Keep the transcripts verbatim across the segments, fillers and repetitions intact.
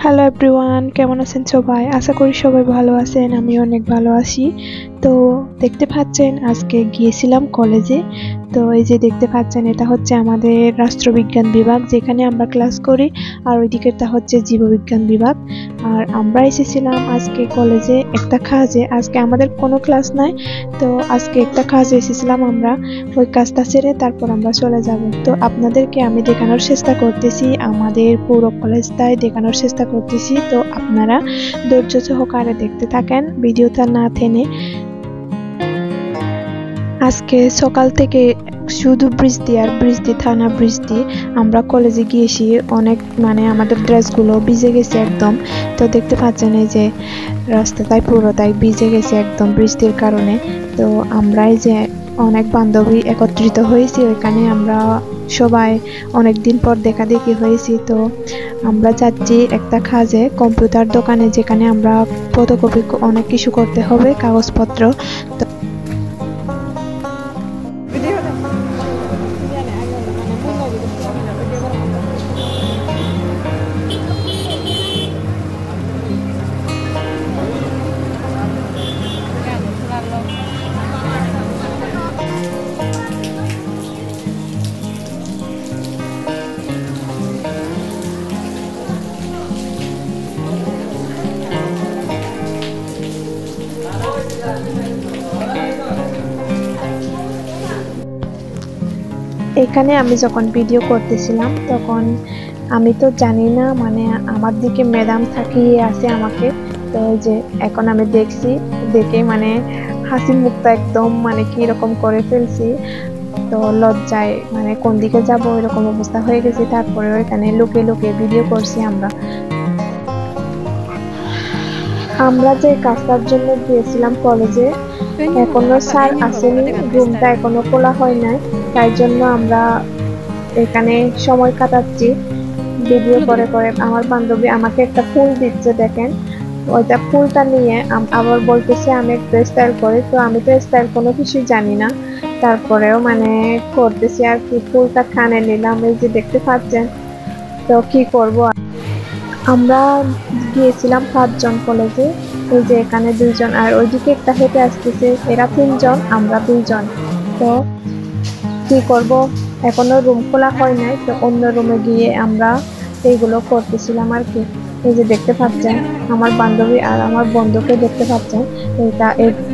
Hello everyone, কেমন আছেন সবাই? আশা করি সবাই ভালো আছেন। আমি অনেক ভালো আছি। তো দেখতে পাচ্ছেন আজকে গিয়েছিলাম কলেজে। তো এই যে দেখতে পাচ্ছেন এটা হচ্ছে আমাদের রাষ্ট্রবিজ্ঞান বিভাগ, যেখানে আমরা ক্লাস করি, আর ওইদিকেরটা হচ্ছে জীববিজ্ঞান বিভাগ। আর আমরা এসেছিলাম আজকে কলেজে একটা কাজে। আজকে আমাদের কোনো ক্লাস নাই, তো আজকে একটা কাজে এসেছিলাম আমরা। ওই কাজটা সেরে তারপর আমরা চলে যাব। তো আপনাদেরকে আমি দেখানোর চেষ্টা করতেছি, আমাদের পুরো কলেজটাই দেখানোর চেষ্টা করতেছি। তো আপনারা ধৈর্য সহকারে দেখতে থাকেন, ভিডিওটা না টেনে। আজকে সকাল থেকে শুধু বৃষ্টি আর বৃষ্টি, থানা বৃষ্টি। আমরা কলেজে গিয়েছি, অনেক মানে আমাদের ড্রেসগুলো ভিজে গেছে একদম। তো দেখতে পাচ্ছেন এই যে রাস্তাটাই পুরোটাই ভিজে গেছে একদম বৃষ্টির কারণে। তো আমরা এই যে অনেক বান্ধবী একত্রিত হয়েছি ওইখানে, আমরা সবাই অনেক দিন পর দেখা দেখি হয়েছি। তো আমরা যাচ্ছি একটা কাজে, কম্পিউটার দোকানে, যেখানে আমরা ফটোকপি অনেক কিছু করতে হবে, কাগজপত্র। তো এখানে আমি যখন ভিডিও করতেছিলাম তখন আমি তো জানি না, মানে আমার দিকে ম্যাডাম থাকিয়ে আছে আমাকে। তো যে এখন আমি দেখছি, দেখে মানে হাসি মুখটা একদম মানে কি রকম করে ফেলছি। তো লজ্জায় মানে কোন দিকে যাব এরকম অবস্থা হয়ে গেছে। তারপরে এখানে লুকিয়ে লুকিয়ে ভিডিও করছি আমরা। আমরা যে কাজটার জন্য গিয়েছিলাম কলেজে, এখনো স্যার আসেনি, রুমটা এখনো খোলা হয় নাই, তাই জন্য আমরা এখানে সময় কাটাচ্ছি ভিডিও করে করে। আমার বান্ধবী আমাকে একটা ফুল দিচ্ছে, দেখেন ওইটা ফুলটা নিয়ে আবার বলতেছে আমি একটু স্টাইল করি। তো আমি তো স্টাইল কোনো কিছুই জানি না, তারপরেও মানে করতেছি আর কি। ফুলটা কানে নিলাম, এই যে দেখতে পাচ্ছেন। তো কি করব, আমরা গিয়েছিলাম পাঁচজন কলেজে। এই যে এখানে দুইজন, আর ওইদিকে একটা হেঁটে আসতেছে, এরা তিনজন, আমরা দুইজন। তো কি করব, এখনো রুম খোলা হয় নাই, তো অন্য রুমে গিয়ে আমরা এইগুলো করতেছিলাম আর কি। এই যে দেখতে পাচ্ছেন আমার বান্ধবী আর আমার বন্ধুকে দেখতে পাচ্ছেন। এটা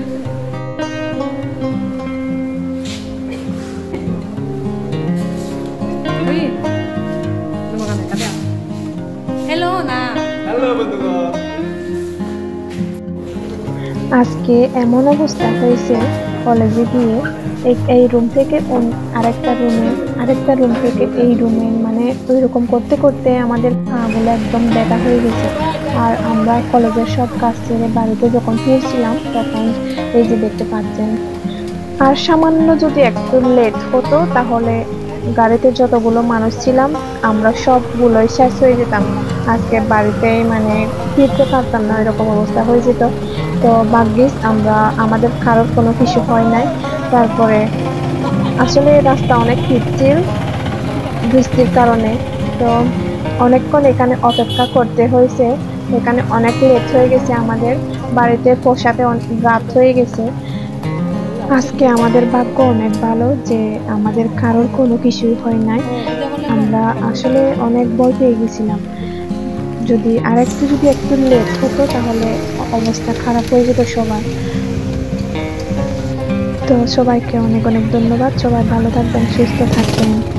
আজকে এমন অবস্থা হয়েছে কলেজে গিয়ে, এই রুম থেকে আরেকটা রুমে, আরেকটা রুম থেকে এই রুমে, মানে ওই রকম করতে করতে আমাদের পাগুলো একদম ব্যথা হয়ে গেছে। আর আমরা কলেজের সব কাজ ছেড়ে বাড়িতে যখন ফিরছিলাম তখন এই যে দেখতে পাচ্ছেন। আর সামান্য যদি একটু লেট হতো তাহলে গাড়িতে যতগুলো মানুষ ছিলাম আমরা সবগুলোই শেষ হয়ে যেতাম। আজকে বাড়িতে মানে ফিরতে পারতাম না, এরকম অবস্থা হয়ে যেত। তো ভাগ্যিস আমরা, আমাদের কারোর কোনো কিছু হয় নাই। তারপরে আসলে রাস্তা অনেক পিচ্ছিল বৃষ্টির কারণে, তো অনেকক্ষণ এখানে অপেক্ষা করতে হয়েছে। এখানে অনেক লেট হয়ে গেছে, আমাদের বাড়িতে পৌঁছাতে রাত হয়ে গেছে। আজকে আমাদের ভাগ্য অনেক ভালো যে আমাদের কারোর কোনো কিছুই হয় নাই। আমরা আসলে অনেক ভয় পেয়ে গেছিলাম, যদি আরেকটু যদি একটু লেট হতো তাহলে অবস্থা খারাপ হয়ে যেত সবার। তো সবাইকে অনেক অনেক ধন্যবাদ, সবাই ভালো থাকবেন, সুস্থ থাকবেন।